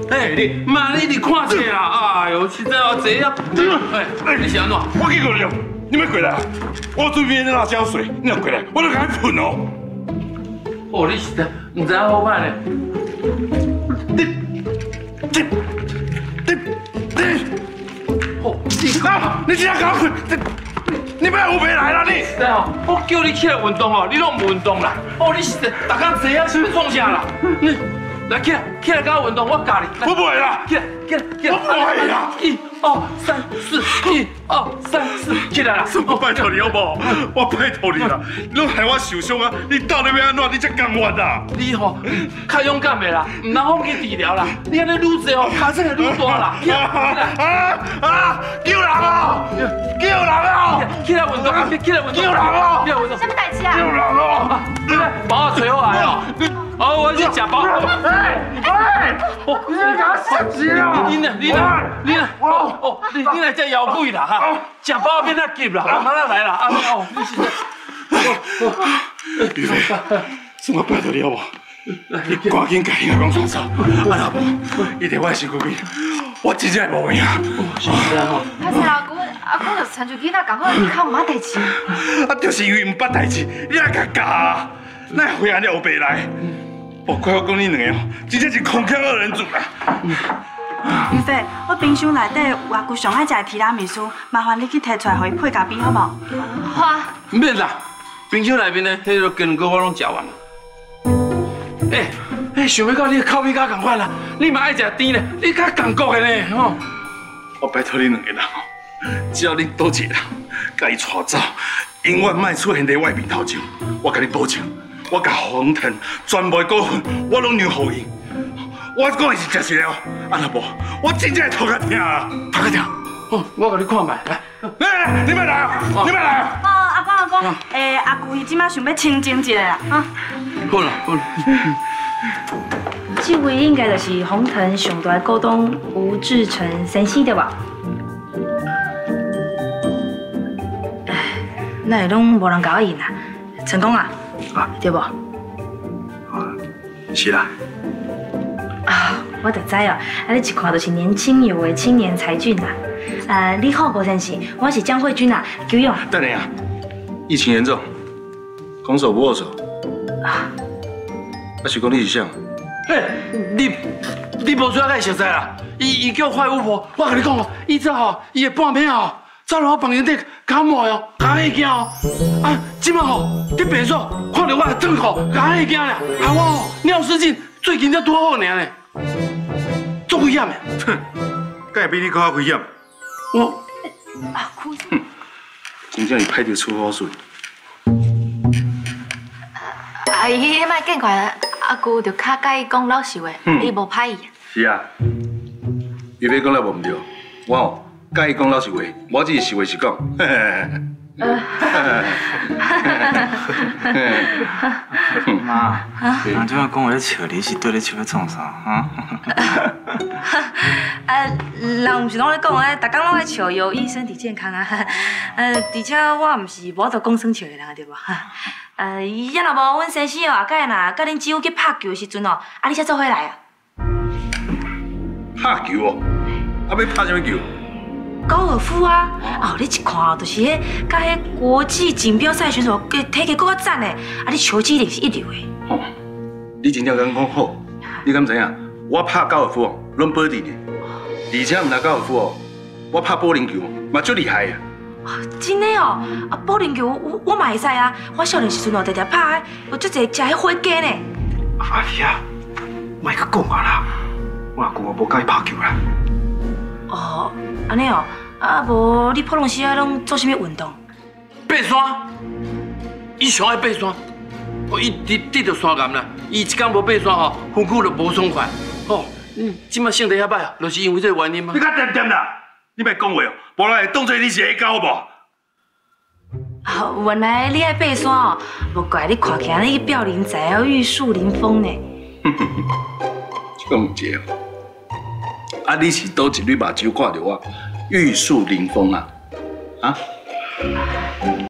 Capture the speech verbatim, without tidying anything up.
哎，你妈，你你看这啦！哎呦，实在哦，这样，哎，你是安怎？ 我去过了，你别过来！我对面那辣椒水，你若过来，我就给你喷哦！ 哦，你实在唔知好歹呢。你你你你，哦，你啊，你这样搞混，你你不要胡白来啦你！对哦，我叫你起来运动哦，你拢唔运动啦。哦，你实在大家坐啊，是要创啥啦？你。 来起来，起来，跟我运动，我教你。 我不会啦！ 起来，起来，起来！ 我不会啦！ 一、二、三、四，一、二、三、四，起来啦！ 我拜托你好不好？我拜托你啦！你拢害我受伤啊！你到底要安怎？你才甘愿啊？ 你吼，较勇敢的啦，唔通放弃治疗啦！你安尼愈做哦，脚真系愈大啦！起来！ 啊啊！救人哦！救人哦！ 起来运动，起来运动！ 救人哦！ 起来运动！ 什么代志啊？ 救人哦！ 你来把我找回来哦！哦，我去吃包。 哎哎！你在搞什么？ 你呢？你呢？你呢？哦哦，你你来这妖怪啦哈！吃包变那急啦，慢慢来啦啊！哦，你现在。 宇飞，什么拜托你好不好？你赶紧甲伊讲清楚，啊老婆，伊伫我的身躯边，我真正无命。 是啊吼。 歹势阿姑，阿姑就亲像囡仔共款，较唔捌代志。 啊，就是因为唔捌代志，你来甲教啊，哪会安尼后白来？哦，快我讲你两个哦，真正是空腔二人组啊！ 宇飞，我冰箱内底有阿姑上爱食的提拉米苏，麻烦你去摕出来，互伊配咖啡好无？ 好啊。 唔免啦，冰箱内面的迄个坚果我拢食完了。哎哎，想要到你的口味甲共款啦，你嘛爱食甜的，你较感觉的呢吼。 我拜托你两个人哦，只要你倒一个人，甲伊带走，永远莫出现在外面头前，我甲你保证。 我甲黄腾全部股份，我拢让互伊。我讲的是真实了，啊若无，我真正会头壳疼啊，头壳疼。 哦，我甲你看卖，来， 来，你别来啊，你别来啊！ 哦，阿公阿公，诶，阿姑伊即马想要清静一下啦，啊。 好啦好啦。 这位应该就是红藤上大股东吴志成先生对吧？哎，那会拢无人甲我应啊？成功啊？ 啊，对不？啊， 是啦。 啊，我就知哦，啊，你一看就是年轻有为、青年才俊呐。呃，你好，郭先生，我是江慧君啊，久仰。 等下啊，疫情严重，空手不握手。啊，啊是讲你是啥？ 嘿，你你无需要甲伊熟悉啦，伊伊叫坏巫婆，我甲你讲哦，伊这吼，伊的半暝哦。 走到我房间底，感冒哦，吓吓惊哦！啊，今晚吼伫病所看到我的痛苦，吓吓惊啦！害我哦尿失禁，最近才拄好尔呢，足危险的。 哼，敢会比你更较危险？ 我阿姑， 哼，真正是歹着出好水。 阿姨，你莫见怪，阿姑就较介意讲老实话，伊无歹意。 是啊，你别讲了无唔对，我哦。 介意讲老实话，我只是实话实讲。 妈，人这样讲我咧笑你，是对你笑要创啥啊？ 啊，人唔是拢咧讲诶，逐工拢爱笑，有益身体健康啊。呃，而且我唔是无度讲耍笑的人，对无？呃，要若无阮先生哦，甲若甲恁姊夫去拍球的时阵哦，啊，你才做伙来啊？ 拍球哦？啊，要拍什么球？ 高尔夫啊！哦，你一看哦，就是迄甲迄国际锦标赛选手嘅体格更较赞诶，啊，你球技一定是一流诶。 哦，你真正敢讲好？你敢知影？我拍高尔夫哦，拢保底呢。而且唔但高尔夫哦，我拍保龄球嘛足厉害啊！ 真诶哦，啊，保龄球我我嘛会使啊，我少年时阵哦，常常拍，有足侪食迄火鸡呢。 阿姨啊，莫阁讲啊啦，我阿公我无介意拍球啦。 哦，安尼哦，啊无你普通时啊拢做啥物运动？ 爬山，伊上爱爬山，哦，伊得得着山岩啦，伊一天无爬山吼，身躯就无爽快。哦，嗯，即摆性地遐歹啊，就是因为这个原因吗？ 你较点点啦，你莫讲话哦，无然会当做你是下狗无？ 啊，原来你爱爬山哦，无怪你看起来你表人才哦，玉树临风呢。 哼哼哼，这个唔对哦。 啊！你是倒一蕊目睭看到我玉树临风啊？啊？